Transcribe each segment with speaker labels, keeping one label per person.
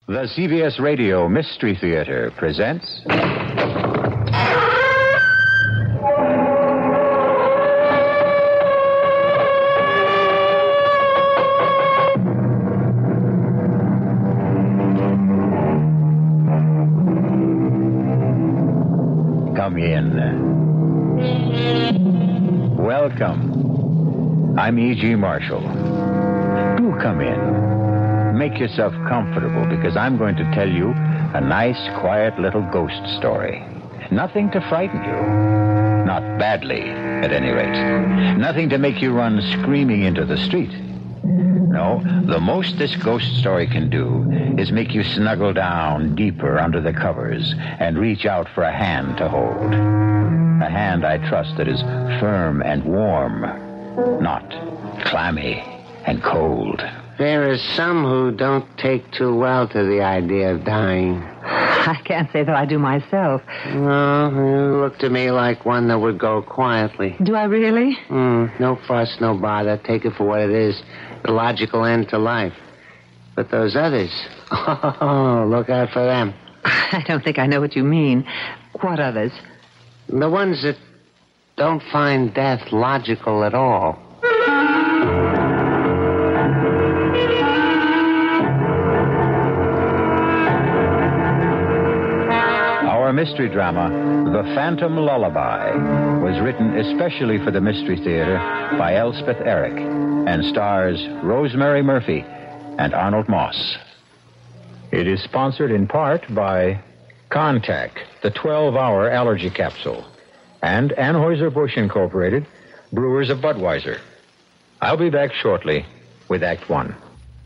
Speaker 1: The CBS Radio Mystery Theater presents... Come in. Welcome. I'm E.G. Marshall. Do come in. Make yourself comfortable, because I'm going to tell you a nice, quiet little ghost story. Nothing to frighten you. Not badly, at any rate. Nothing to make you run screaming into the street. No, the most this ghost story can do is make you snuggle down deeper under the covers and reach out for a hand to hold. A hand, I trust, that is firm and warm, not clammy and cold.
Speaker 2: There are some who don't take too well to the idea of dying.
Speaker 3: I can't say that I do myself.
Speaker 2: No, you look to me like one that would go quietly.
Speaker 3: Do I really?
Speaker 2: No fuss, no bother. Take it for what it is. The logical end to life. But those others, look out for them.
Speaker 3: I don't think I know what you mean. What others?
Speaker 2: The ones that don't find death logical at all.
Speaker 1: Our mystery drama, The Phantom Lullaby, was written especially for the Mystery Theater by Elspeth Eric and stars Rosemary Murphy and Arnold Moss. It is sponsored in part by Contact, the 12-hour allergy capsule, and Anheuser-Busch Incorporated, brewers of Budweiser. I'll be back shortly with Act One.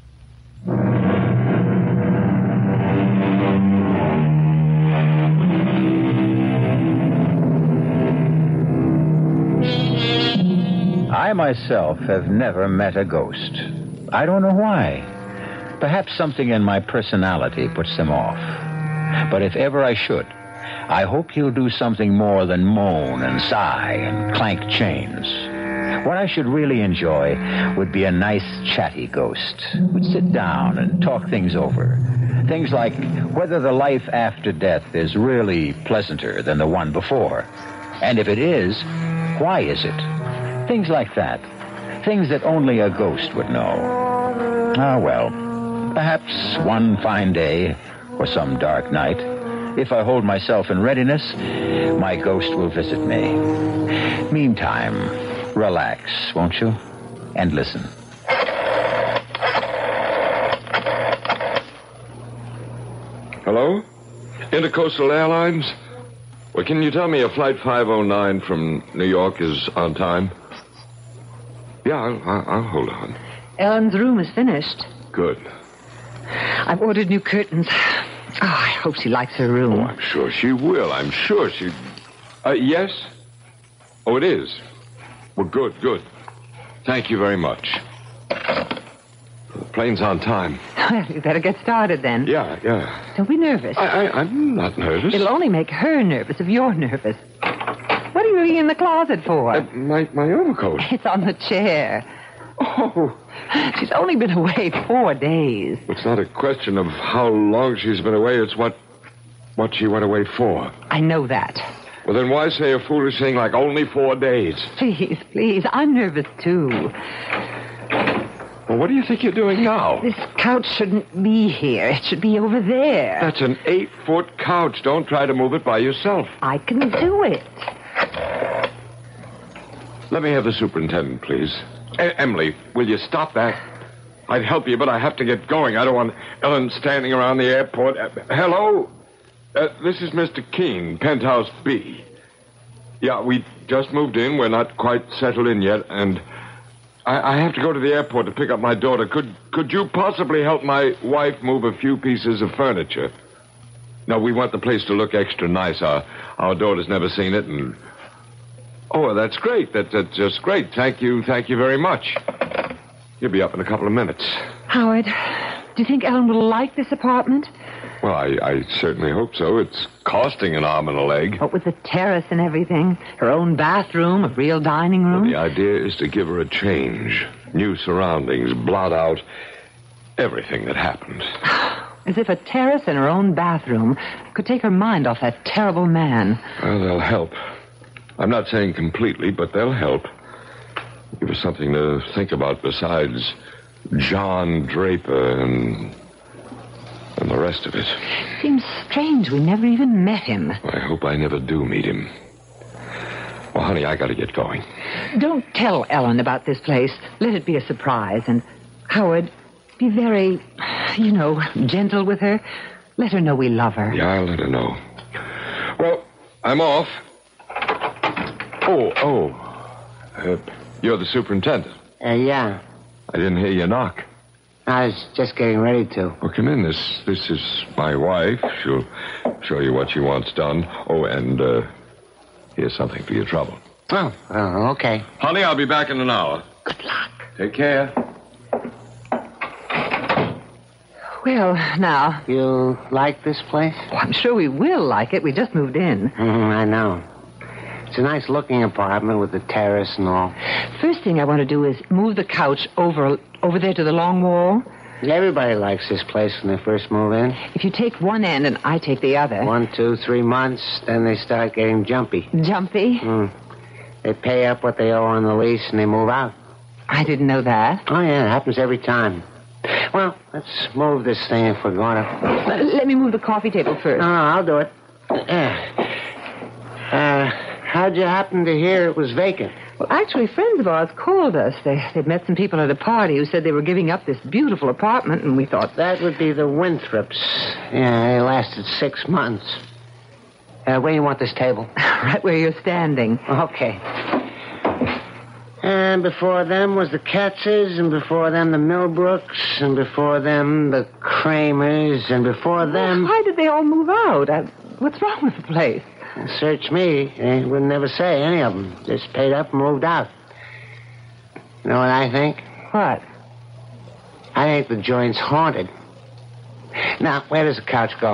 Speaker 1: I myself have never met a ghost. I don't know why. Perhaps something in my personality puts them off. But if ever I should, I hope he'll do something more than moan and sigh and clank chains. What I should really enjoy would be a nice, chatty ghost who'd sit down and talk things over. Things like whether the life after death is really pleasanter than the one before. And if it is, why is it? Things like that. Things that only a ghost would know. Ah, well, perhaps one fine day or some dark night, if I hold myself in readiness, my ghost will visit me. Meantime, relax, won't you? And listen.
Speaker 4: Hello? Intercoastal Airlines? Well, can you tell me if Flight 509 from New York is on time? Yeah, I'll hold on.
Speaker 3: Ellen's room is finished.
Speaker 4: Good.
Speaker 3: I've ordered new curtains. Oh, I hope she likes her room.
Speaker 4: Oh, I'm sure she will. I'm sure she... Yes? Oh, it is? Well, good. Thank you very much. The plane's on time.
Speaker 3: Well, you better get started then.
Speaker 4: Yeah.
Speaker 3: Don't be nervous.
Speaker 4: I'm not nervous.
Speaker 3: It'll only make her nervous if you're nervous. What are you in the closet for?
Speaker 4: My overcoat.
Speaker 3: It's on the chair.
Speaker 4: Oh.
Speaker 3: She's only been away 4 days.
Speaker 4: It's not a question of how long she's been away. It's what she went away for.
Speaker 3: I know that.
Speaker 4: Well, then why say a foolish thing like only 4 days?
Speaker 3: Please. I'm nervous, too.
Speaker 4: Well, what do you think you're doing now?
Speaker 3: This couch shouldn't be here. It should be over there.
Speaker 4: That's an 8-foot couch. Don't try to move it by yourself.
Speaker 3: I can do it.
Speaker 4: Let me have the superintendent, please. Emily, will you stop that? I'd help you, but I have to get going. I don't want Ellen standing around the airport. Hello? This is Mr. Keene, Penthouse B. Yeah, we just moved in. We're not quite settled in yet, and I have to go to the airport to pick up my daughter. Could you possibly help my wife move a few pieces of furniture? No, we want the place to look extra nice. Our daughter's never seen it, and... Oh, that's great. That's just great. Thank you very much. You'll be up in a couple of minutes.
Speaker 3: Howard, do you think Ellen will like this apartment?
Speaker 4: Well, I certainly hope so. It's costing an arm and a leg.
Speaker 3: What with the terrace and everything? Her own bathroom, a real dining room?
Speaker 4: Well, the idea is to give her a change. New surroundings, blot out everything that happened.
Speaker 3: As if a terrace in her own bathroom could take her mind off that terrible man.
Speaker 4: Well, they'll help. I'm not saying completely, but they'll help. Give us something to think about besides John Draper and the rest of it.
Speaker 3: Seems strange we never even met him.
Speaker 4: I hope I never do meet him. Well, honey, I gotta get going.
Speaker 3: Don't tell Ellen about this place. Let it be a surprise. And, Howard, be very, gentle with her. Let her know we love her.
Speaker 4: Yeah, I'll let her know. Well, I'm off. You're the superintendent.
Speaker 2: Yeah.
Speaker 4: I didn't hear you knock.
Speaker 2: I was just getting ready to.
Speaker 4: Well, come in. This is my wife. She'll show you what she wants done. Oh, and here's something for your trouble.
Speaker 2: Oh, okay.
Speaker 4: Honey, I'll be back in an hour.
Speaker 3: Good luck.
Speaker 4: Take care.
Speaker 3: Well, now,
Speaker 2: You like this place?
Speaker 3: I'm sure we will like it. We just moved in.
Speaker 2: I know. It's a nice-looking apartment with a terrace and all.
Speaker 3: First thing I want to do is move the couch over there to the long wall.
Speaker 2: Everybody likes this place when they first move in.
Speaker 3: If you take one end and I take the other.
Speaker 2: 1, 2, 3 months, then they start getting jumpy.
Speaker 3: Jumpy?
Speaker 2: They pay up what they owe on the lease and they move out.
Speaker 3: I didn't know that.
Speaker 2: Oh, yeah, it happens every time. Well, let's move this thing if we're going to.
Speaker 3: Let me move the coffee table first.
Speaker 2: No, I'll do it. How'd you happen to hear it was vacant?
Speaker 3: Well, actually, friends of ours called us. They'd met some people at a party who said they were giving up this beautiful apartment, and we thought...
Speaker 2: That would be the Winthrops. Yeah, they lasted 6 months. Where do you want this table?
Speaker 3: Right where you're standing.
Speaker 2: Okay. And before them was the Katzes, and before them the Millbrooks, and before them the Kramers, and before them...
Speaker 3: Why did they all move out? What's wrong with the place?
Speaker 2: Search me. They would never say, any of them. Just paid up and moved out. You know what I think?
Speaker 3: What?
Speaker 2: I think the joint's haunted. Now, where does the couch go?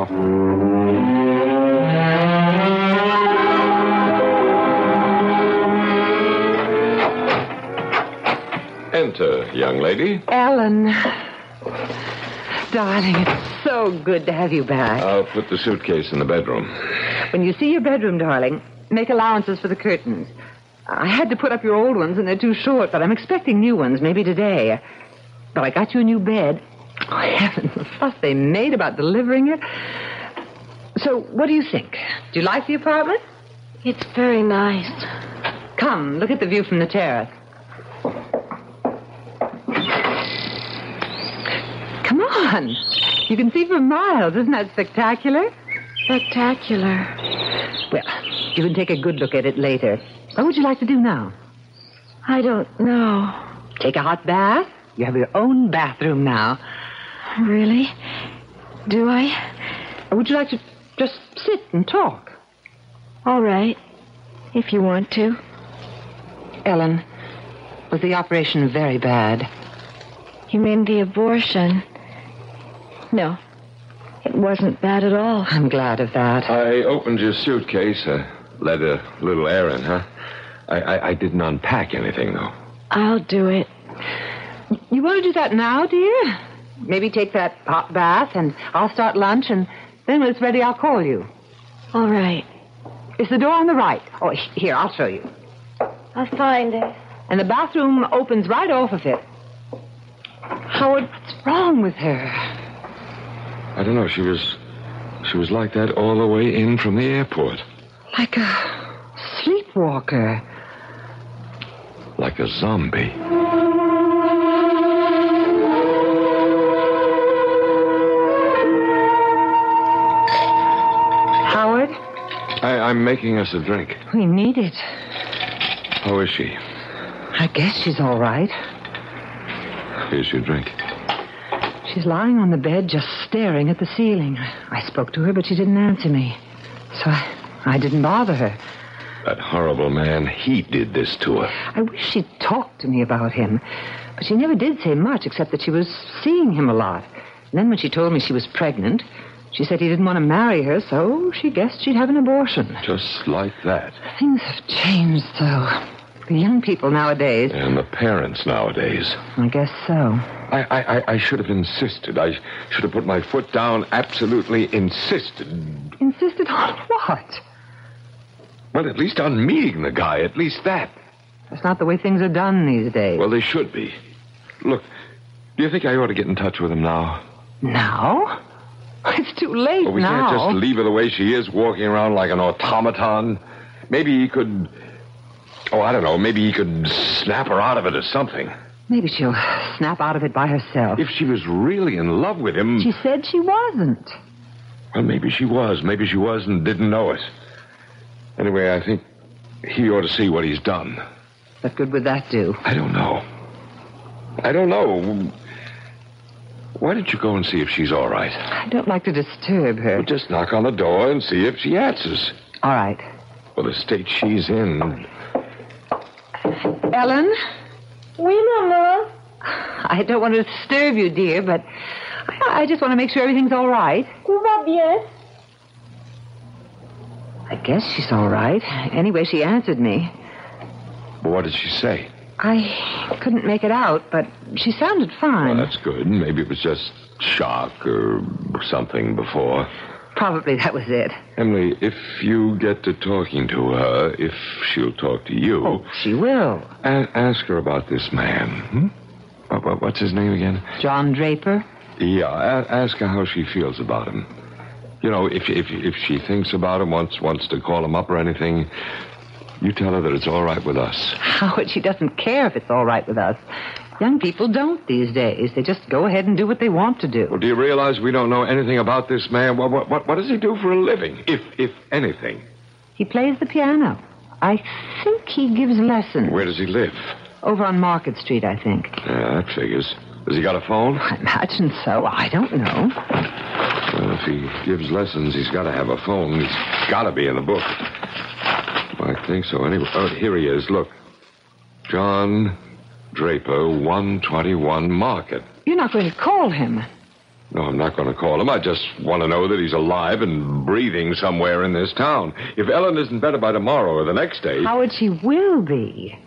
Speaker 4: Enter, young lady.
Speaker 3: Ellen. Darling, it's so good to have you back.
Speaker 4: I'll put the suitcase in the bedroom.
Speaker 3: When you see your bedroom, darling, make allowances for the curtains. I had to put up your old ones, and they're too short, but I'm expecting new ones, maybe today. But I got you a new bed. Oh, heavens, the fuss they made about delivering it. So, what do you think? Do you like the apartment?
Speaker 5: It's very nice.
Speaker 3: Come, look at the view from the terrace. Come on. You can see for miles. Isn't that spectacular?
Speaker 5: Spectacular.
Speaker 3: Well, you can take a good look at it later. What would you like to do now?
Speaker 5: I don't know.
Speaker 3: Take a hot bath? You have your own bathroom now.
Speaker 5: Really? Do I?
Speaker 3: Or would you like to just sit and talk?
Speaker 5: All right. If you want to.
Speaker 3: Ellen, was the operation very bad?
Speaker 5: You mean the abortion? No. It wasn't bad at all.
Speaker 3: I'm glad of that.
Speaker 4: I opened your suitcase, let a little air in, huh? I didn't unpack anything, though.
Speaker 5: I'll do it.
Speaker 3: You want to do that now, dear? Maybe take that hot bath, and I'll start lunch, and then when it's ready, I'll call you.
Speaker 5: All right.
Speaker 3: It's the door on the right. Oh, here, I'll show you.
Speaker 5: I'll find it.
Speaker 3: And the bathroom opens right off of it. Howard, what's wrong with her?
Speaker 4: I don't know. She was like that all the way in from the airport.
Speaker 3: Like a sleepwalker.
Speaker 4: Like a zombie.
Speaker 3: Howard?
Speaker 4: I'm making us a drink.
Speaker 3: We need it.
Speaker 4: How is she?
Speaker 3: I guess she's all right.
Speaker 4: Here's your drink.
Speaker 3: She's lying on the bed just staring at the ceiling. I spoke to her, but she didn't answer me. So I didn't bother her.
Speaker 4: That horrible man, he did this to her.
Speaker 3: I wish she'd talked to me about him. But she never did say much, except that she was seeing him a lot. And then when she told me she was pregnant, she said he didn't want to marry her, so she guessed she'd have an abortion.
Speaker 4: Just like that.
Speaker 3: Things have changed, so. The young people nowadays.
Speaker 4: And the parents nowadays.
Speaker 3: I guess so.
Speaker 4: I should have insisted. I should have put my foot down, absolutely insisted.
Speaker 3: Insisted on what?
Speaker 4: Well, at least on meeting the guy, at least that.
Speaker 3: That's not the way things are done these days.
Speaker 4: Well, they should be. Look, do you think I ought to get in touch with him now?
Speaker 3: Now? It's too late
Speaker 4: well, we
Speaker 3: now.
Speaker 4: can't just leave her the way she is, walking around like an automaton. Maybe he could... Oh, I don't know. Maybe he could snap her out of it or something.
Speaker 3: Maybe she'll snap out of it by herself.
Speaker 4: If she was really in love with him...
Speaker 3: She said she wasn't.
Speaker 4: Well, maybe she was. Maybe she was and didn't know it. Anyway, I think he ought to see what he's done.
Speaker 3: What good would that do?
Speaker 4: I don't know. Why don't you go and see if she's all right?
Speaker 3: I don't like to disturb her.
Speaker 4: Well, just knock on the door and see if she answers.
Speaker 3: All right.
Speaker 4: Well, the state she's in...
Speaker 3: Ellen?
Speaker 5: Oui, Maman.
Speaker 3: I don't want to disturb you, dear, but I just want to make sure everything's all right.
Speaker 5: Tout va bien.
Speaker 3: I guess she's all right. Anyway, she answered me.
Speaker 4: Well, what did she say?
Speaker 3: I couldn't make it out, but she sounded fine.
Speaker 4: Well, that's good. Maybe it was just shock or something before.
Speaker 3: Probably that was it.
Speaker 4: Emily, if you get to talking to her, if she'll talk to you...
Speaker 3: Oh, she will.
Speaker 4: Ask her about this man. What's his name again?
Speaker 3: John Draper?
Speaker 4: Yeah, ask her how she feels about him. You know, if she thinks about him, wants to call him up or anything, you tell her that it's all right with us.
Speaker 3: Howard, she doesn't care if it's all right with us. Young people don't these days. They just go ahead and do what they want to do.
Speaker 4: Well, do you realize we don't know anything about this man? What does he do for a living, if anything?
Speaker 3: He plays the piano. I think he gives lessons.
Speaker 4: Where does he live?
Speaker 3: Over on Market Street, I think.
Speaker 4: Yeah, that figures. Has he got a phone?
Speaker 3: I imagine so. I don't know.
Speaker 4: Well, if he gives lessons, he's got to have a phone. It's got to be in the book. I think so. Anyway, oh, here he is. Look. John Draper, 121 Market.
Speaker 3: You're not going to call him.
Speaker 4: No, I'm not going to call him. I just want to know that he's alive and breathing somewhere in this town. If Ellen isn't better by tomorrow or the next day...
Speaker 3: Howard, she will be.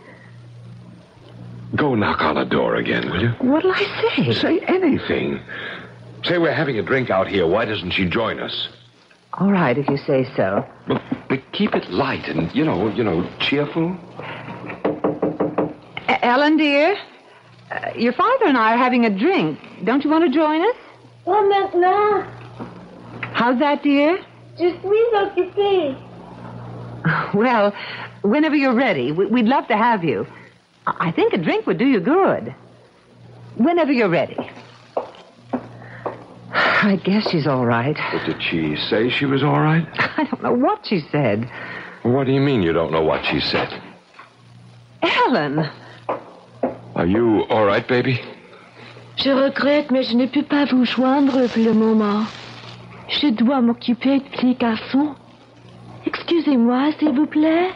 Speaker 4: Go knock on the door again, will you?
Speaker 3: What'll I say?
Speaker 4: Say anything. Say we're having a drink out here. Why doesn't she join us?
Speaker 3: All right, if you say so.
Speaker 4: But keep it light and, you know, cheerful.
Speaker 3: Ellen, dear, your father and I are having a drink. Don't you want to join us?
Speaker 5: Pas maintenant.
Speaker 3: How's that, dear?
Speaker 5: Je suis occupée.
Speaker 3: Well, whenever you're ready, we'd love to have you. I think a drink would do you good. Whenever you're ready. I guess she's all right.
Speaker 4: But did she say she was all right?
Speaker 3: I don't know what she said.
Speaker 4: What do you mean you don't know what she said?
Speaker 3: Ellen!
Speaker 4: Are you all right, baby?
Speaker 5: Je regrette, mais je ne peux pas vous joindre pour le moment. Je dois m'occuper de petit garçon. Excusez-moi, s'il vous plaît.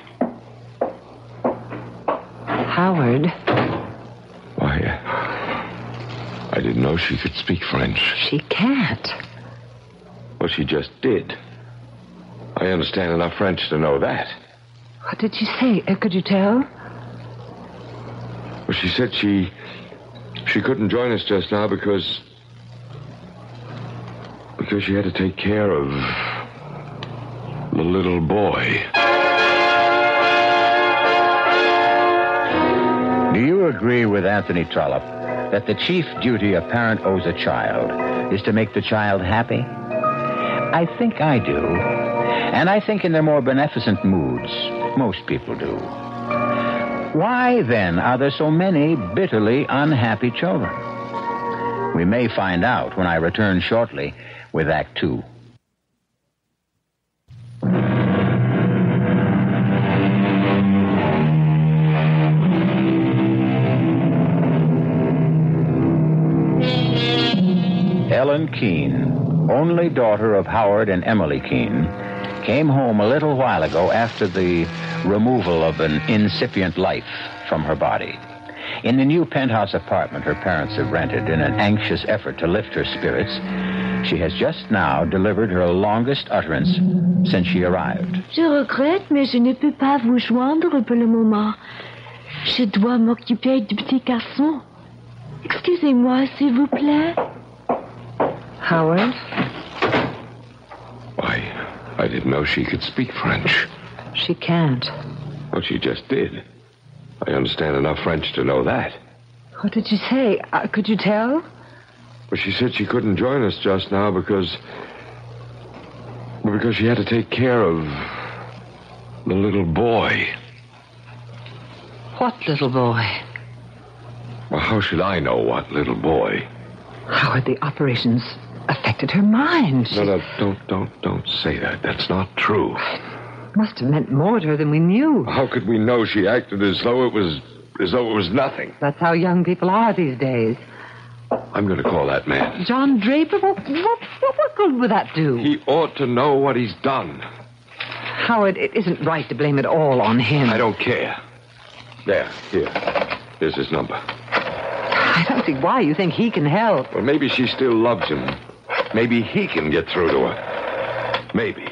Speaker 3: Howard.
Speaker 4: Why, I didn't know she could speak French.
Speaker 3: She can't.
Speaker 4: Well, she just did. I understand enough French to know that.
Speaker 3: What did she say? Could you tell?
Speaker 4: Well, she said she couldn't join us just now because she had to take care of the little boy.
Speaker 1: Do you agree with Anthony Trollope that the chief duty a parent owes a child is to make the child happy? I think I do. And I think in their more beneficent moods, most people do. Why, then, are there so many bitterly unhappy children? We may find out when I return shortly with Act Two. Ellen Keene, only daughter of Howard and Emily Keene, came home a little while ago after the removal of an incipient life from her body. In the new penthouse apartment her parents have rented in an anxious effort to lift her spirits, she has just now delivered her longest utterance since she arrived.
Speaker 5: Je regrette, mais je ne peux pas vous joindre pour le moment. Je dois m'occuper du petit garçon. Excusez-moi, s'il vous plaît.
Speaker 3: Howard?
Speaker 4: I didn't know she could speak French.
Speaker 3: She can't.
Speaker 4: Well, she just did. I understand enough French to know that.
Speaker 3: What did she say? Could you tell?
Speaker 4: Well, she said she couldn't join us just now because she had to take care of the little boy.
Speaker 3: What little boy?
Speaker 4: Well, how should I know what little boy?
Speaker 3: Howard, the operations affected her mind.
Speaker 4: No, don't say that. That's not true.
Speaker 3: Must have meant more to her than we knew.
Speaker 4: How could we know she acted as though it was nothing?
Speaker 3: That's how young people are these days.
Speaker 4: I'm going to call that man.
Speaker 3: John Draper? What good would that do?
Speaker 4: He ought to know what he's done.
Speaker 3: Howard, it isn't right to blame it all on him.
Speaker 4: I don't care. Here. Here's his number.
Speaker 3: I don't see why you think he can help.
Speaker 4: Well, maybe she still loves him. Maybe he can get through to her. Maybe.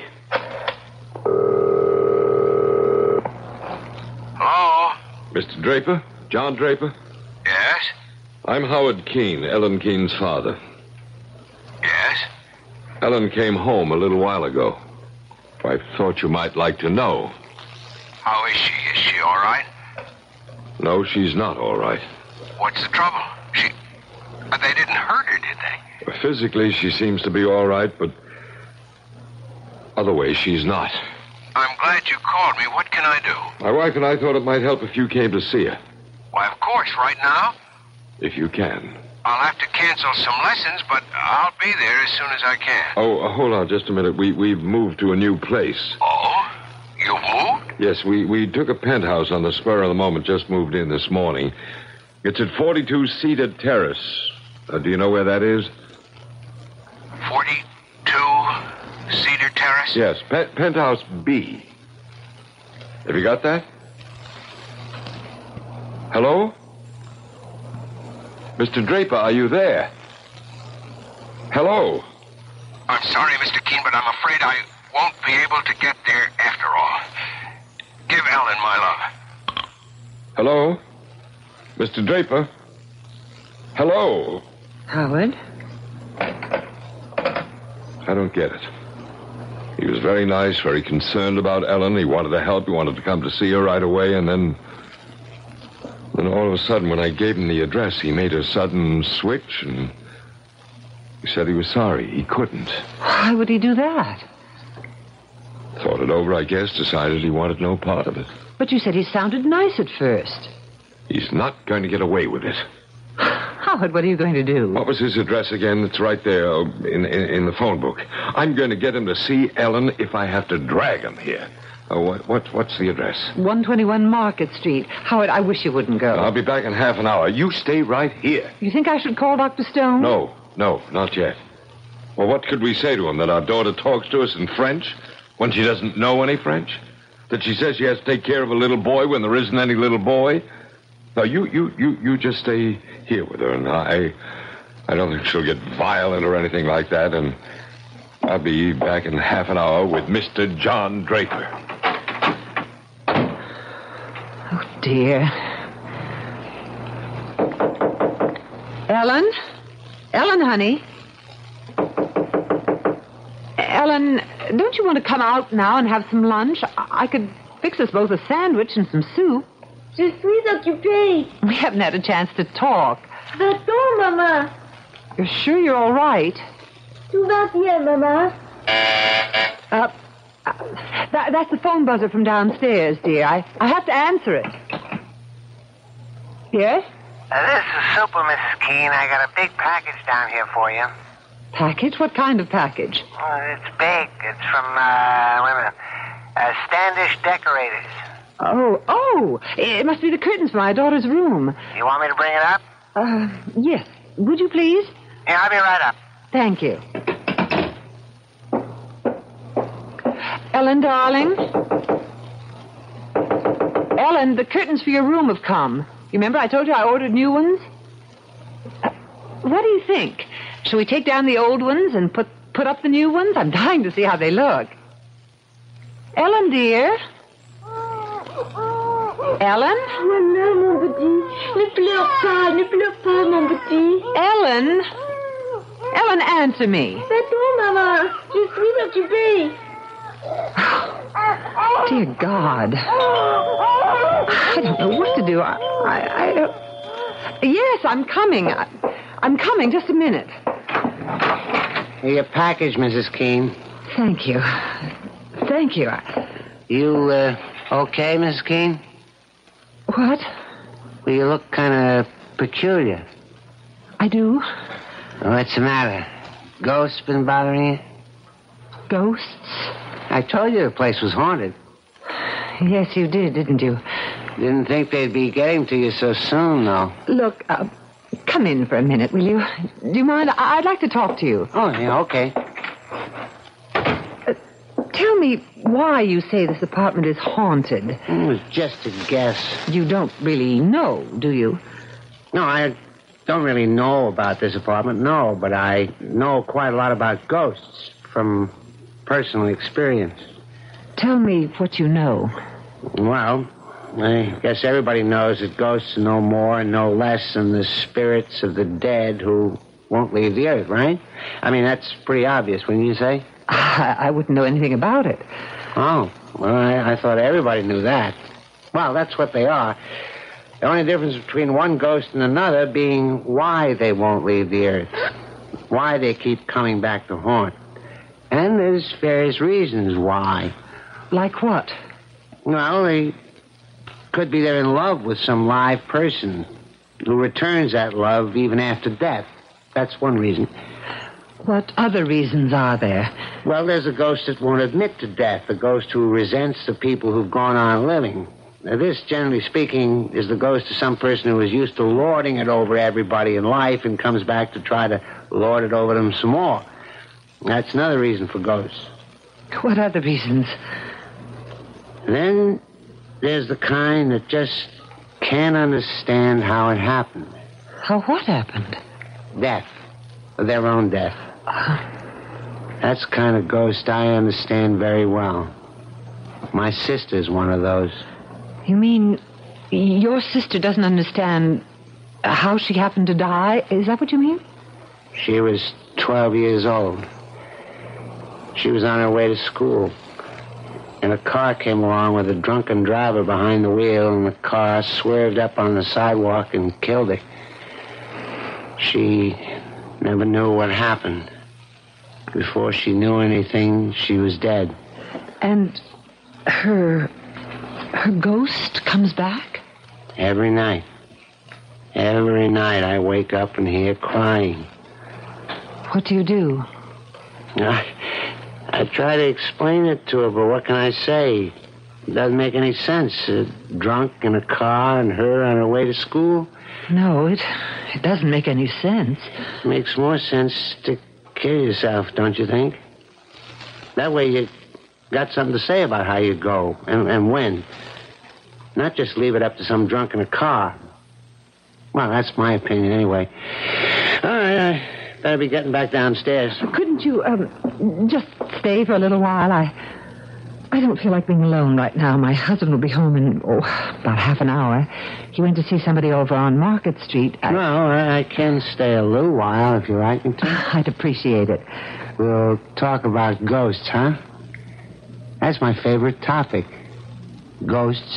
Speaker 6: Hello?
Speaker 4: Mr. Draper? John Draper?
Speaker 6: Yes?
Speaker 4: I'm Howard Keene, Ellen Keene's father.
Speaker 6: Yes?
Speaker 4: Ellen came home a little while ago. I thought you might like to know.
Speaker 6: How is she? Is she all right?
Speaker 4: No, she's not all right.
Speaker 6: What's the trouble? They didn't hurt her, did they?
Speaker 4: Physically, she seems to be all right, but other ways, she's not.
Speaker 6: I'm glad you called me. What can I do?
Speaker 4: My wife and I thought it might help if you came to see her.
Speaker 6: Why, of course, right now.
Speaker 4: If you can.
Speaker 6: I'll have to cancel some lessons, but I'll be there as soon as I can.
Speaker 4: Oh, hold on just a minute. We've moved to a new place.
Speaker 6: Oh? You moved?
Speaker 4: Yes, we took a penthouse on the spur of the moment, just moved in this morning. It's at 42 Cedar Terrace. Do you know where that is?
Speaker 6: 42 Cedar Terrace?
Speaker 4: Yes, penthouse B. Have you got that? Hello? Mr. Draper, are you there? Hello?
Speaker 6: I'm sorry, Mr. Keene, but I'm afraid I won't be able to get there after all. Give Ellen my love.
Speaker 4: Hello? Mr. Draper? Hello?
Speaker 3: Howard?
Speaker 4: I don't get it. He was very nice, very concerned about Ellen. He wanted to help. He wanted to come to see her right away, and then all of a sudden, when I gave him the address, he made a sudden switch, and he said he was sorry. He couldn't.
Speaker 3: Why would he do that?
Speaker 4: Thought it over, I guess, decided he wanted no part of it.
Speaker 3: But you said he sounded nice at first.
Speaker 4: He's not going to get away with it.
Speaker 3: Howard, what are you going to do?
Speaker 4: What was his address again? It's right there in the phone book. I'm going to get him to see Ellen if I have to drag him here. What's the address?
Speaker 3: 121 Market Street. Howard, I wish you wouldn't go.
Speaker 4: I'll be back in half an hour. You stay right here.
Speaker 3: You think I should call Dr. Stone?
Speaker 4: No, not yet. Well, what could we say to him? That our daughter talks to us in French when she doesn't know any French? That she says she has to take care of a little boy when there isn't any little boy? No, you just stay here with her, and I don't think she'll get violent or anything like that, and I'll be back in half an hour with Mr. John Draper.
Speaker 3: Oh, dear. Ellen? Ellen, honey? Ellen, don't you want to come out now and have some lunch? I could fix us both a sandwich and some soup.
Speaker 5: Je suis occupée.
Speaker 3: We haven't had a chance to talk.
Speaker 5: Va-t'en, maman.
Speaker 3: You're sure you're all right?
Speaker 5: Tout va bien, maman.
Speaker 3: That's the phone buzzer from downstairs, dear. I have to answer it. Yes?
Speaker 2: This is Super, Mrs. Keene. I got a big package down here for you.
Speaker 3: Package? What kind of package?
Speaker 2: It's big. It's from, wait a minute, Standish Decorators.
Speaker 3: Oh, it must be the curtains for my daughter's room.
Speaker 2: You want me to bring it up?
Speaker 3: Yes. Would you please?
Speaker 2: Yeah, I'll be right up.
Speaker 3: Thank you. Ellen, darling? Ellen, the curtains for your room have come. You remember I told you I ordered new ones? What do you think? Shall we take down the old ones and put up the new ones? I'm dying to see how they look. Ellen, dear? Ellen?
Speaker 5: Voilà, mon petit. Ne pleure pas, mon petit.
Speaker 3: Ellen? Ellen, answer me.
Speaker 5: C'est tout, maman. Je suis occupée.
Speaker 3: Dear God. I don't know what to do. I don't... Yes, I'm coming. I'm coming. Just a minute.
Speaker 2: Your package, Mrs. Keene.
Speaker 3: Thank you. Thank you.
Speaker 2: You, okay, Mrs. Keene?
Speaker 3: What?
Speaker 2: Well, you look kind of peculiar.
Speaker 3: I do?
Speaker 2: What's the matter? Ghosts been bothering you?
Speaker 3: Ghosts?
Speaker 2: I told you the place was haunted.
Speaker 3: Yes, you did, didn't you?
Speaker 2: Didn't think they'd be getting to you so soon, though.
Speaker 3: Look, come in for a minute, will you? Do you mind? I'd like to talk to you.
Speaker 2: Oh, yeah, okay.
Speaker 3: Tell me why you say this apartment is haunted.
Speaker 2: It was just a guess.
Speaker 3: You don't really know, do you?
Speaker 2: No, I don't really know about this apartment, no, but I know quite a lot about ghosts from personal experience.
Speaker 3: Tell me what you know.
Speaker 2: Well, I guess everybody knows that ghosts are no more and no less than the spirits of the dead who won't leave the earth, right? I mean, that's pretty obvious, wouldn't you say?
Speaker 3: I wouldn't know anything about it.
Speaker 2: Oh, well, I thought everybody knew that. Well, that's what they are. The only difference between one ghost and another being why they won't leave the earth. Why they keep coming back to haunt. And there's various reasons why.
Speaker 3: Like what?
Speaker 2: Well, they could be they're in love with some live person who returns that love even after death. That's one reason.
Speaker 3: What other reasons are there?
Speaker 2: Well, there's a ghost that won't admit to death, a ghost who resents the people who've gone on living. Now, this, generally speaking, is the ghost of some person who is used to lording it over everybody in life and comes back to try to lord it over them some more. That's another reason for ghosts.
Speaker 3: What other reasons?
Speaker 2: Then there's the kind that just can't understand how it happened.
Speaker 3: How what happened?
Speaker 2: Death. Their own death. That's the kind of ghost I understand very well. My sister's one of those.
Speaker 3: You mean your sister doesn't understand how she happened to die? Is that what you mean?
Speaker 2: She was 12 years old. She was on her way to school. And a car came along with a drunken driver behind the wheel, and the car swerved up on the sidewalk and killed her. She never knew what happened. Before she knew anything, she was dead.
Speaker 3: And her ghost comes back?
Speaker 2: Every night. Every night I wake up and hear crying.
Speaker 3: What do you do?
Speaker 2: I try to explain it to her, but what can I say? It doesn't make any sense. Drunk in a car and her on her way to school?
Speaker 3: No, it doesn't make any sense.
Speaker 2: It makes more sense to kill yourself, don't you think? That way you got something to say about how you go and when. Not just leave it up to some drunk in a car. Well, that's my opinion anyway. All right, I better be getting back downstairs.
Speaker 3: Couldn't you just stay for a little while? I don't feel like being alone right now. My husband will be home in, about half an hour. He went to see somebody over on Market Street.
Speaker 2: No, I can stay a little while if you'd like me to.
Speaker 3: I'd appreciate it.
Speaker 2: We'll talk about ghosts, huh? That's my favorite topic. Ghosts.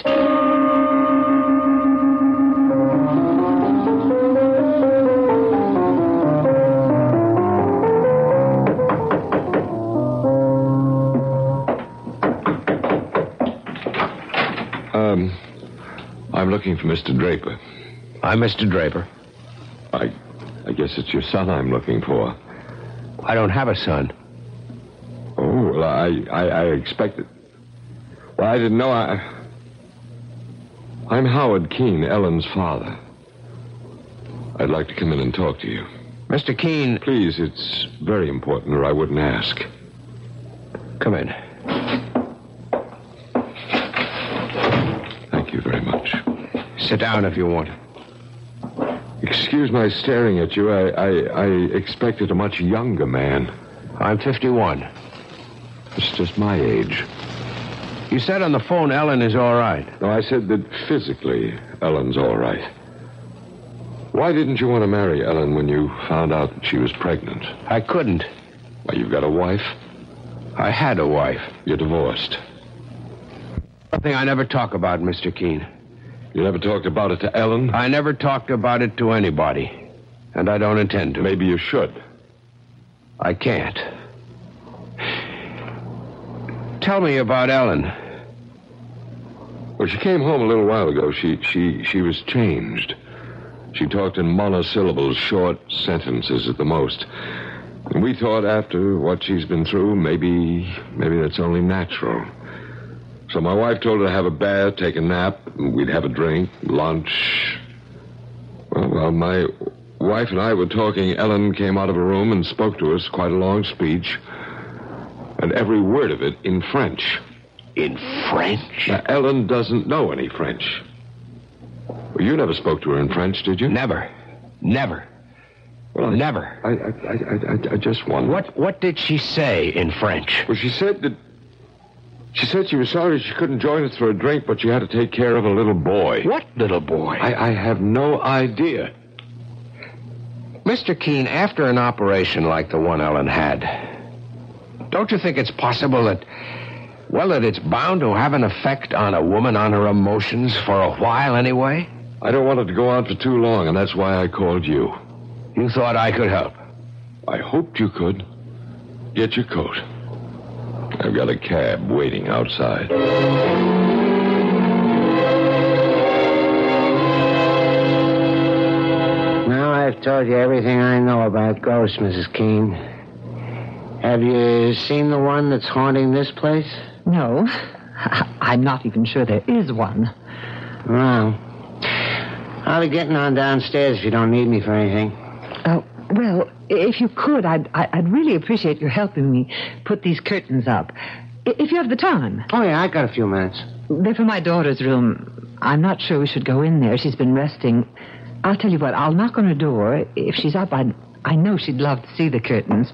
Speaker 4: I'm looking for Mr. Draper.
Speaker 7: I'm Mr. Draper.
Speaker 4: I guess it's your son I'm looking for.
Speaker 7: I don't have a son.
Speaker 4: Oh, well, I expected... Well, I didn't know I'm Howard Keene, Ellen's father. I'd like to come in and talk to you.
Speaker 7: Mr. Keene...
Speaker 4: Please, it's very important, or I wouldn't ask.
Speaker 7: Come in.
Speaker 4: Thank you very much.
Speaker 7: Sit down if you want.
Speaker 4: Excuse my staring at you. I expected a much younger man.
Speaker 7: I'm 51.
Speaker 4: It's just my age.
Speaker 7: You said on the phone Ellen is all right.
Speaker 4: No, I said that physically Ellen's all right. Why didn't you want to marry Ellen when you found out that she was pregnant?
Speaker 7: I couldn't.
Speaker 4: Why, you've got a wife?
Speaker 7: I had a wife.
Speaker 4: You're divorced.
Speaker 7: Something I never talk about, Mr. Keene.
Speaker 4: You never talked about it to Ellen?
Speaker 7: I never talked about it to anybody. And I don't intend to.
Speaker 4: Maybe you should.
Speaker 7: I can't. Tell me about Ellen.
Speaker 4: Well, she came home a little while ago. She was changed. She talked in monosyllables, short sentences at the most. And we thought after what she's been through, maybe that's only natural. So my wife told her to have a bath, take a nap, and we'd have a drink, lunch. Well, while my wife and I were talking, Ellen came out of a room and spoke to us, quite a long speech, and every word of it in French.
Speaker 7: In French?
Speaker 4: Now, Ellen doesn't know any French. Well, you never spoke to her in French, did you?
Speaker 7: Never. Well, never.
Speaker 4: I just wondered.
Speaker 7: What did she say in French?
Speaker 4: Well, she said she was sorry she couldn't join us for a drink, but she had to take care of a little boy.
Speaker 7: What little boy?
Speaker 4: I have no idea.
Speaker 7: Mr. Keene, after an operation like the one Ellen had, don't you think it's possible that it's bound to have an effect on a woman, on her emotions, for a while anyway?
Speaker 4: I don't want it to go on for too long, and that's why I called you.
Speaker 7: You thought I could help?
Speaker 4: I hoped you could. Get your coat. I've got a cab waiting outside.
Speaker 2: Now I've told you everything I know about ghosts, Mrs. Keene. Have you seen the one that's haunting this place?
Speaker 3: No. I'm not even sure there is one.
Speaker 2: Well, I'll be getting on downstairs if you don't need me for anything.
Speaker 3: Well, if you could, I'd really appreciate your helping me put these curtains up. If you have the time.
Speaker 2: Oh, yeah, I got a few minutes.
Speaker 3: They're for my daughter's room. I'm not sure we should go in there. She's been resting. I'll tell you what, I'll knock on her door. If she's up, I know she'd love to see the curtains.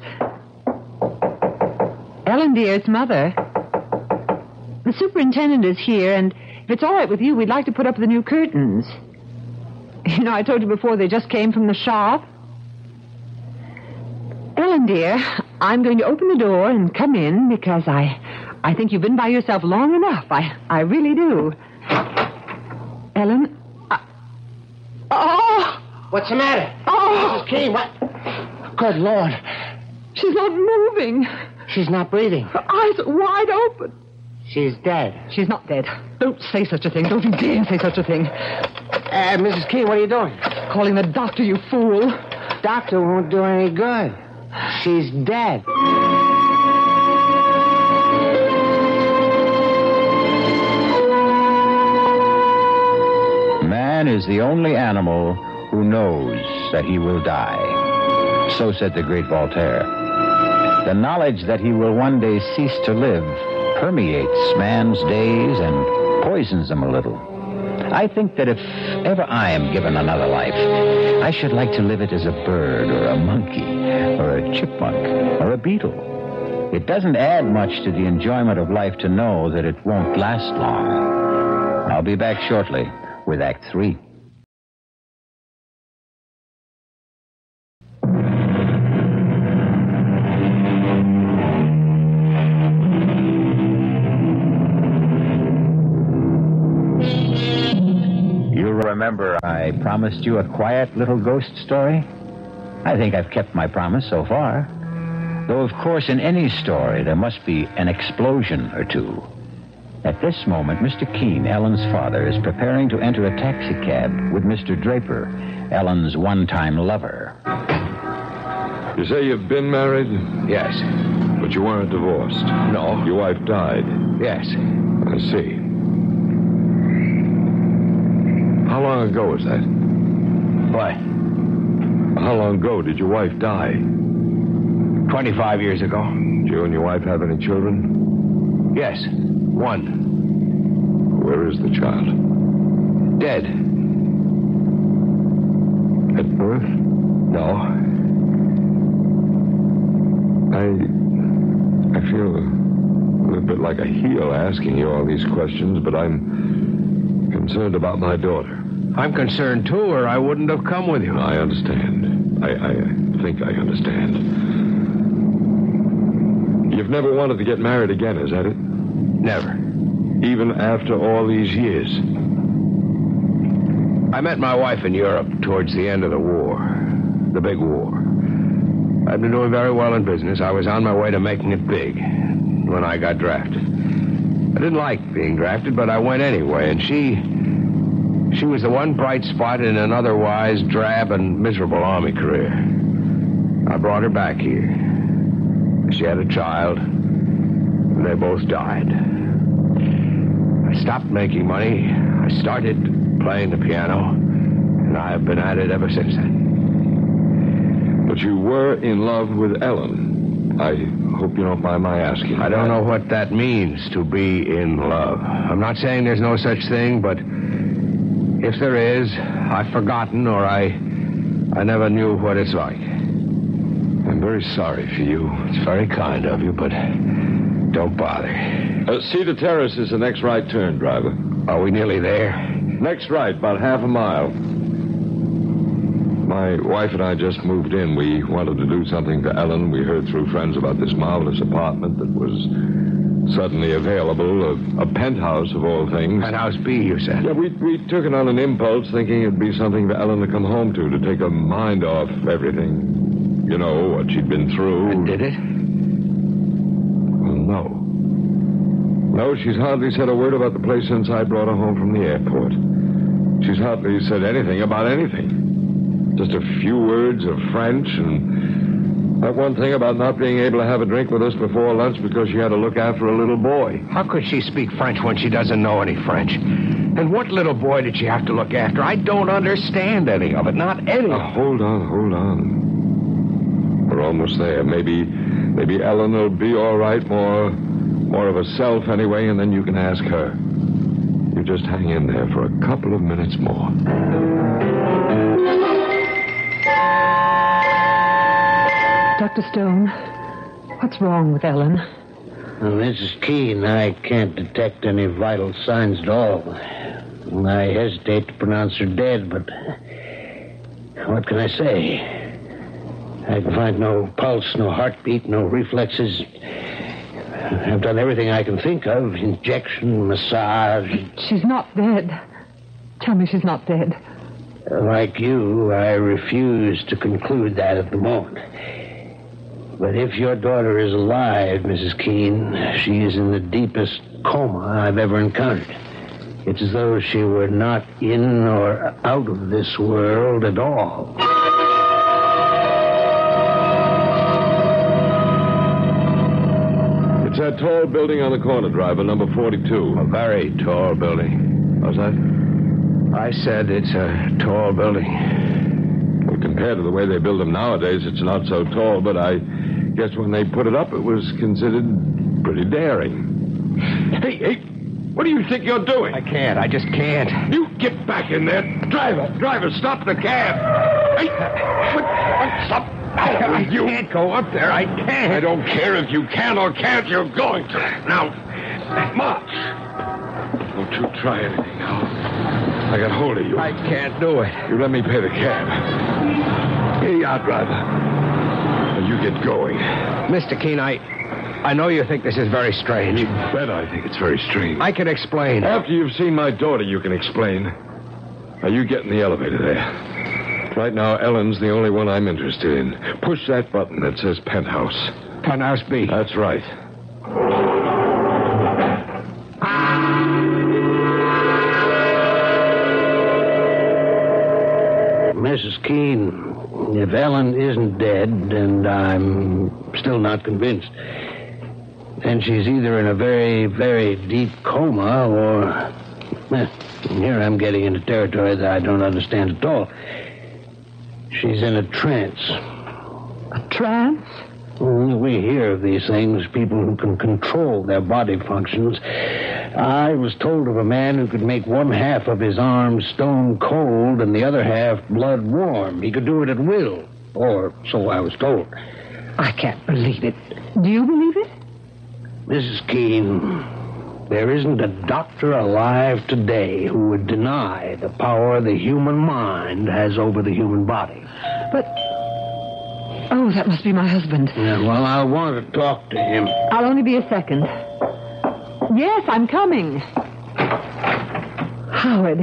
Speaker 3: Ellen, dear, it's Mother. The superintendent is here, and if it's all right with you, we'd like to put up the new curtains. You know, I told you before they just came from the shop. Ellen, dear, I'm going to open the door and come in because I think you've been by yourself long enough. I really do. Ellen? Oh!
Speaker 2: What's the matter?
Speaker 3: Oh!
Speaker 2: Mrs. Keene, what? Good Lord.
Speaker 3: She's not moving.
Speaker 2: She's not breathing.
Speaker 3: Her eyes are wide open.
Speaker 2: She's dead.
Speaker 3: She's not dead. Don't say such a thing. Don't you dare say such a thing.
Speaker 2: Mrs. Keene, what are you doing?
Speaker 3: Calling the doctor, you fool.
Speaker 2: Doctor won't do any good. She's dead.
Speaker 1: Man is the only animal who knows that he will die. So said the great Voltaire. The knowledge that he will one day cease to live permeates man's days and poisons them a little. I think that if ever I am given another life, I should like to live it as a bird or a monkey or a chipmunk or a beetle. It doesn't add much to the enjoyment of life to know that it won't last long. I'll be back shortly with Act 3. Remember, I promised you a quiet little ghost story? I think I've kept my promise so far. Though, of course, in any story, there must be an explosion or two. At this moment, Mr. Keene, Ellen's father, is preparing to enter a taxicab with Mr. Draper, Ellen's one-time lover.
Speaker 4: You say you've been married?
Speaker 7: Yes.
Speaker 4: But you weren't divorced?
Speaker 7: No.
Speaker 4: Your wife died?
Speaker 7: Yes.
Speaker 4: I see. How long ago was that?
Speaker 7: What?
Speaker 4: How long ago did your wife die?
Speaker 7: 25 years ago.
Speaker 4: Did you and your wife have any children?
Speaker 7: Yes. One.
Speaker 4: Where is the child?
Speaker 7: Dead.
Speaker 4: At birth?
Speaker 7: No.
Speaker 4: I feel a bit like a heel asking you all these questions, but I'm concerned about my daughter.
Speaker 7: I'm concerned, too, or I wouldn't have come with you.
Speaker 4: I understand. I think I understand. You've never wanted to get married again, is that it?
Speaker 7: Never.
Speaker 4: Even after all these years?
Speaker 7: I met my wife in Europe towards the end of the war. The big war. I'd been doing very well in business. I was on my way to making it big when I got drafted. I didn't like being drafted, but I went anyway, and she was the one bright spot in an otherwise drab and miserable Army career. I brought her back here. She had a child, and they both died. I stopped making money. I started playing the piano, and I have been at it ever since then.
Speaker 4: But you were in love with Ellen. I hope you don't mind my asking.
Speaker 7: I don't know what that means, to be in love. I'm not saying there's no such thing, but if there is, I've forgotten, or I never knew what it's like.
Speaker 4: I'm very sorry for you.
Speaker 7: It's very kind of you, but don't bother.
Speaker 4: Cedar Terrace is the next right turn, driver.
Speaker 7: Are we nearly there?
Speaker 4: Next right, about half a mile. My wife and I just moved in. We wanted to do something for Ellen. We heard through friends about this marvelous apartment that was suddenly available, a penthouse of all things.
Speaker 7: Penthouse B, you said?
Speaker 4: Yeah, we took it on an impulse, thinking it'd be something for Ellen to come home to take her mind off everything. You know, what she'd been through.
Speaker 7: And did it?
Speaker 4: Well, no. No, she's hardly said a word about the place since I brought her home from the airport. She's hardly said anything about anything. Just a few words of French, and that one thing about not being able to have a drink with us before lunch because she had to look after a little boy.
Speaker 7: How could she speak French when she doesn't know any French? And what little boy did she have to look after? I don't understand any of it, not any.
Speaker 4: Hold on. We're almost there. Maybe Ellen will be all right, more of herself anyway, and then you can ask her. You just hang in there for a couple of minutes more.
Speaker 3: Dr. Stone, what's wrong with Ellen?
Speaker 2: Well, Mrs. Keene, I can't detect any vital signs at all. I hesitate to pronounce her dead, but what can I say? I can find no pulse, no heartbeat, no reflexes. I've done everything I can think of. Injection, massage.
Speaker 3: She's not dead. Tell me she's not dead.
Speaker 2: Like you, I refuse to conclude that at the moment. But if your daughter is alive, Mrs. Keene, she is in the deepest coma I've ever encountered. It's as though she were not in or out of this world at all.
Speaker 4: It's that tall building on the corner, driver, number 42.
Speaker 7: A very tall building.
Speaker 4: How's that?
Speaker 7: I said it's a tall building.
Speaker 4: Well, compared to the way they build them nowadays, it's not so tall, but I guess when they put it up, it was considered pretty daring. Hey, what do you think you're doing?
Speaker 7: I can't. I just can't.
Speaker 4: You get back in there. Driver, stop the cab. Hey, stop.
Speaker 7: I can't go up there. I can't.
Speaker 4: I don't care if you can or can't. You're going to. Now, march. Don't you try anything now. I got hold of you.
Speaker 7: I can't do it.
Speaker 4: You let me pay the cab. Here you are, driver. Now you get going.
Speaker 7: Mr. Keene, I know you think this is very strange.
Speaker 4: You bet I think it's very strange.
Speaker 7: I can explain.
Speaker 4: After you've seen my daughter, you can explain. Now, you get in the elevator there. Right now, Ellen's the only one I'm interested in. Push that button that says penthouse.
Speaker 7: Penthouse B.
Speaker 4: That's right.
Speaker 2: Mrs. Keene, if Ellen isn't dead, and I'm still not convinced, then she's either in a very, very deep coma or... Well, here I'm getting into territory that I don't understand at all. She's in a trance.
Speaker 3: A trance?
Speaker 2: We hear of these things, people who can control their body functions. I was told of a man who could make one half of his arm stone cold and the other half blood warm. He could do it at will, or so I was told.
Speaker 3: I can't believe it. Do you believe it?
Speaker 8: Mrs. Keene, there isn't a doctor alive today who would deny the power the human mind has over the human body.
Speaker 3: But... Oh, that must be my husband.
Speaker 8: Yeah, well, I'll want to talk to him.
Speaker 3: I'll only be a second. Yes, I'm coming. Howard.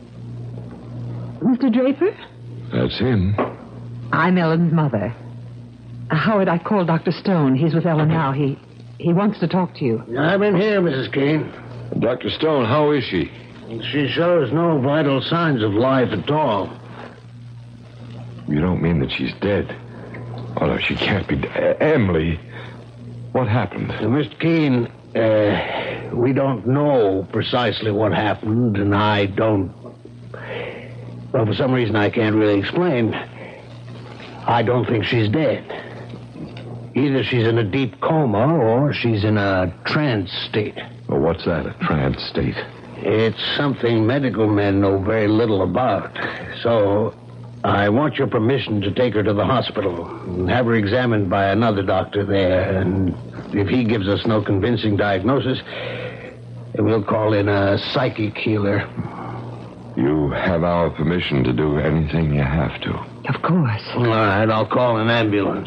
Speaker 3: Mr. Draper?
Speaker 4: That's him.
Speaker 3: I'm Ellen's mother. Howard, I called Dr. Stone. He's with Ellen now. He wants to talk to you.
Speaker 8: I'm in here, Mrs. Keene.
Speaker 4: Dr. Stone, how is she?
Speaker 8: She shows no vital signs of life at all.
Speaker 4: You don't mean that she's dead? Oh, no, she can't be dead. Emily, what happened?
Speaker 8: Mr. Keene, we don't know precisely what happened, and I don't... Well, for some reason I can't really explain. I don't think she's dead. Either she's in a deep coma or she's in a trance state.
Speaker 4: Well, what's that, a trance state?
Speaker 8: It's something medical men know very little about. So I want your permission to take her to the hospital and have her examined by another doctor there. And if he gives us no convincing diagnosis, we'll call in a psychic healer.
Speaker 4: You have our permission to do anything you have to.
Speaker 3: Of course.
Speaker 8: All right, I'll call an ambulance.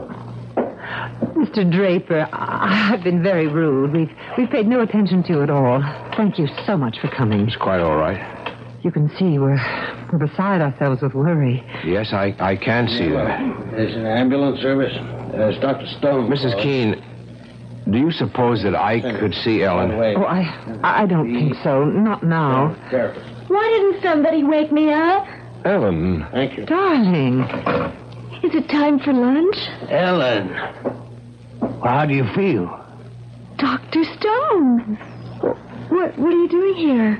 Speaker 3: Mr. Draper, I've been very rude. We've paid no attention to you at all. Thank you so much for coming.
Speaker 7: It's quite all right.
Speaker 3: You can see we're beside ourselves with worry.
Speaker 7: Yes, I can see that.
Speaker 8: There's an ambulance service. There's Dr. Stone.
Speaker 7: Mrs. Keene, do you suppose that I could see Ellen?
Speaker 3: Oh, I don't think so. Not now.
Speaker 8: Careful.
Speaker 5: Why didn't somebody wake me up?
Speaker 4: Ellen.
Speaker 8: Thank you.
Speaker 3: Darling.
Speaker 5: Is it time for lunch?
Speaker 8: Ellen, how do you feel?
Speaker 5: Dr. Stone. What are you doing here?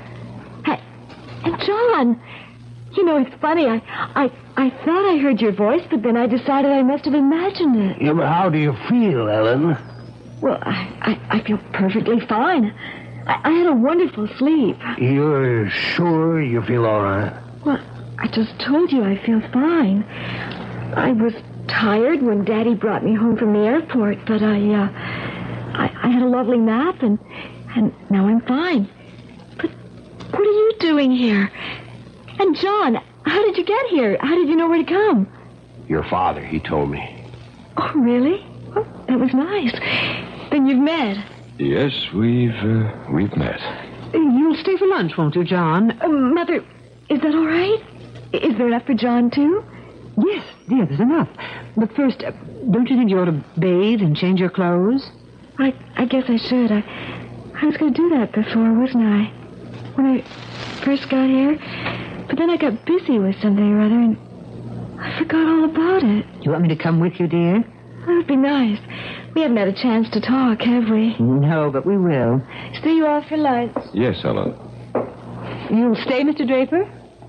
Speaker 5: And John, you know, it's funny. I thought I heard your voice, but then I decided I must have imagined it.
Speaker 8: Yeah, but how do you feel, Ellen?
Speaker 5: Well, I feel perfectly fine. I had a wonderful sleep.
Speaker 8: You're sure you feel all right?
Speaker 5: Well, I just told you I feel fine. I was tired when Daddy brought me home from the airport, but I had a lovely nap, and now I'm fine. But what are you doing here? And John, how did you get here? How did you know where to come?
Speaker 7: Your father, he told me.
Speaker 5: Oh, really? Oh, that was nice. Then you've met.
Speaker 4: Yes, we've met.
Speaker 3: You'll stay for lunch, won't you, John?
Speaker 5: Mother, is that all right? Is there enough for John, too?
Speaker 3: Yes, dear, there's enough. But first, don't you think you ought to bathe and change your clothes?
Speaker 5: I guess I should. I was going to do that before, wasn't I? When I first got here. But then I got busy with something or other, and I forgot all about it.
Speaker 3: You want me to come with you, dear?
Speaker 5: That would be nice. We haven't had a chance to talk, have we?
Speaker 3: No, but we will.
Speaker 5: See you off for lunch.
Speaker 4: Yes, Ellen.
Speaker 3: You'll stay, Mr. draper?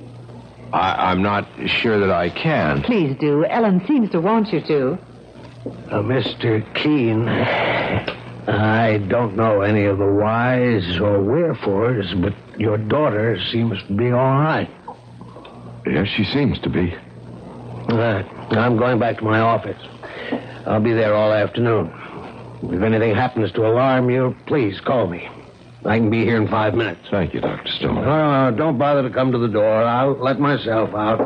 Speaker 7: I'm not sure that I can.
Speaker 3: Please do. Ellen seems to want you to.
Speaker 8: Mr. Keene, I don't know any of the whys or wherefores, but your daughter seems to be all right.
Speaker 4: Yes, she seems to be.
Speaker 8: All right. I'm going back to my office. I'll be there all afternoon. If anything happens to alarm you, please call me. I can be here in 5 minutes.
Speaker 4: Thank you, Dr. Stone.
Speaker 8: No, don't bother to come to the door. I'll let myself out.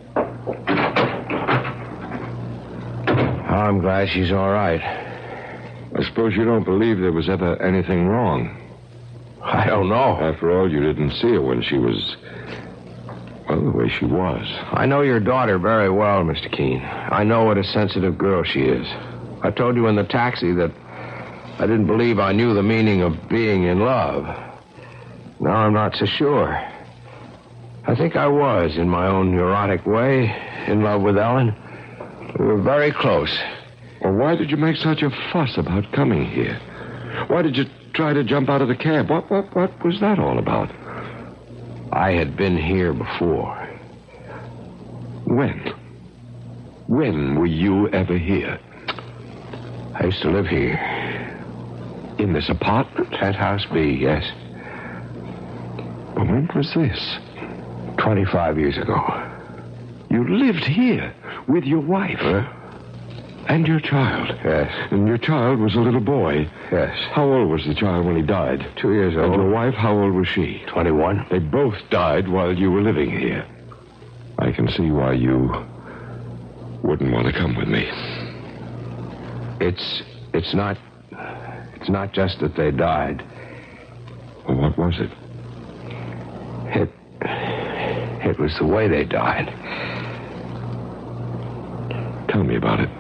Speaker 7: I'm glad she's all right.
Speaker 4: I suppose you don't believe there was ever anything wrong.
Speaker 7: I don't know.
Speaker 4: After all, you didn't see her when she was... well, the way she was.
Speaker 7: I know your daughter very well, Mr. Keene. I know what a sensitive girl she is. I told you in the taxi that I didn't believe I knew the meaning of being in love. Now I'm not so sure. I think I was, in my own neurotic way, in love with Ellen. We were very close.
Speaker 4: Well, why did you make such a fuss about coming here? Why did you try to jump out of the cab? What was that all about?
Speaker 7: I had been here before.
Speaker 4: When? When were you ever here?
Speaker 7: I used to live here.
Speaker 4: In this apartment?
Speaker 7: Penthouse B, yes.
Speaker 4: Well, when was this?
Speaker 7: 25 years ago.
Speaker 4: You lived here with your wife? And your child?
Speaker 7: Yes.
Speaker 4: And your child was a little boy?
Speaker 7: Yes.
Speaker 4: How old was the child when he died?
Speaker 7: 2 years old.
Speaker 4: And your wife, how old was she?
Speaker 7: 21.
Speaker 4: They both died while you were living here. I can see why you wouldn't want to come with me.
Speaker 7: It's not just that they died.
Speaker 4: Well, what was it?
Speaker 7: It was the way they died.
Speaker 4: Tell me about it.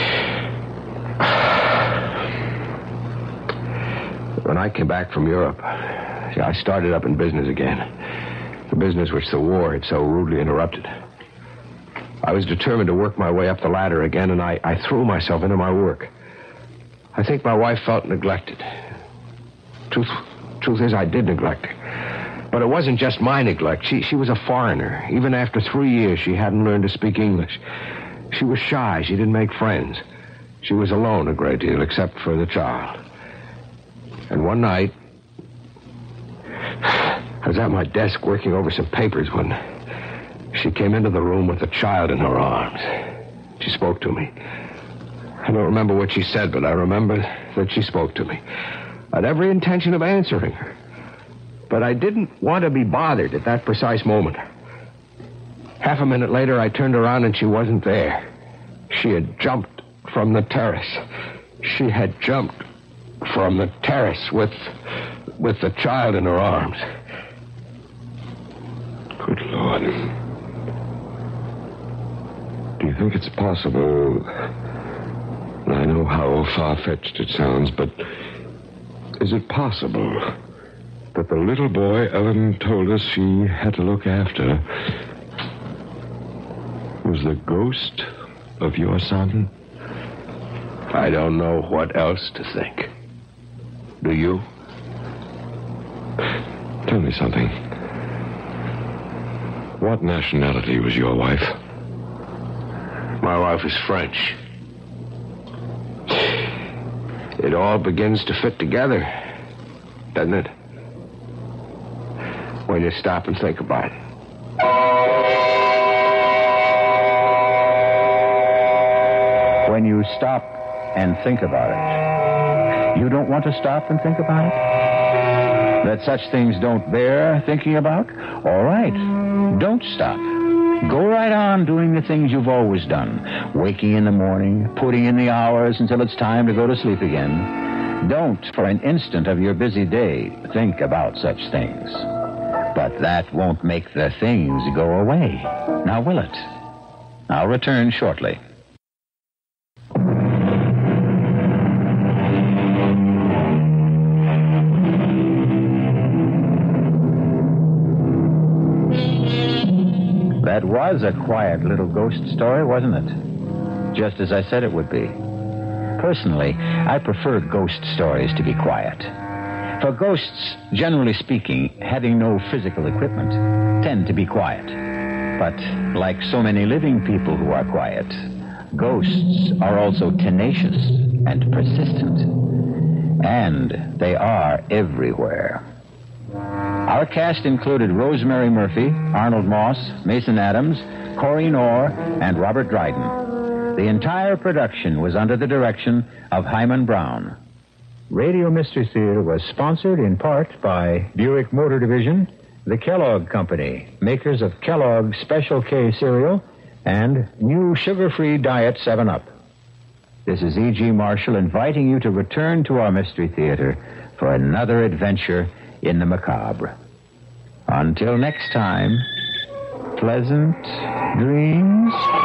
Speaker 7: When I came back from Europe, I started up in business again. The business which the war had so rudely interrupted. I was determined to work my way up the ladder again, and I threw myself into my work. I think my wife felt neglected. Truth is, I did neglect her. But it wasn't just my neglect. She was a foreigner. Even after 3 years, she hadn't learned to speak English. She was shy. She didn't make friends. She was alone a great deal, except for the child. And one night, I was at my desk working over some papers when she came into the room with the child in her arms. She spoke to me. I don't remember what she said, but I remember that she spoke to me. I had every intention of answering her. But I didn't want to be bothered at that precise moment. Half a minute later, I turned around and she wasn't there. She had jumped from the terrace. She had jumped from the terrace with the child in her arms.
Speaker 4: Good Lord. Do you think it's possible... I know how far-fetched it sounds, but is it possible that the little boy Ellen told us she had to look after was the ghost of your son?
Speaker 7: I don't know what else to think. Do you?
Speaker 4: Tell me something. What nationality was your wife?
Speaker 7: My wife is French. It all begins to fit together, doesn't it? When you stop and think about it.
Speaker 1: When you stop and think about it. You don't want to stop and think about it? That such things don't bear thinking about? All right. Don't stop. Go right on doing the things you've always done. Waking in the morning, putting in the hours until it's time to go to sleep again. Don't, for an instant of your busy day, think about such things. But that won't make the things go away. Now, will it? I'll return shortly. That was a quiet little ghost story, wasn't it? Just as I said it would be. Personally, I prefer ghost stories to be quiet. For ghosts, generally speaking, having no physical equipment, tend to be quiet. But like so many living people who are quiet, ghosts are also tenacious and persistent. And they are everywhere. Our cast included Rosemary Murphy, Arnold Moss, Mason Adams, Corrine Orr, and Robert Dryden. The entire production was under the direction of Hyman Brown. Radio Mystery Theater was sponsored in part by Buick Motor Division, the Kellogg Company, makers of Kellogg Special K cereal, and new sugar-free Diet 7-Up. This is E.G. Marshall inviting you to return to our Mystery Theater for another adventure in the macabre. Until next time, pleasant dreams.